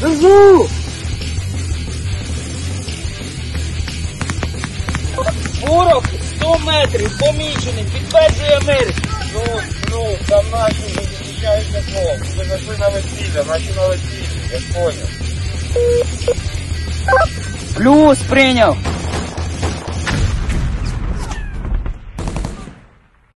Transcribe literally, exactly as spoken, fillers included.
Держу! Ворог сто метрів, помічений, підтверджує мир. Ну, ну, там наші вже зустрічають тепло. Ми зайшли на весілля, наші на весілля, я ж поняв. Плюс прийняв.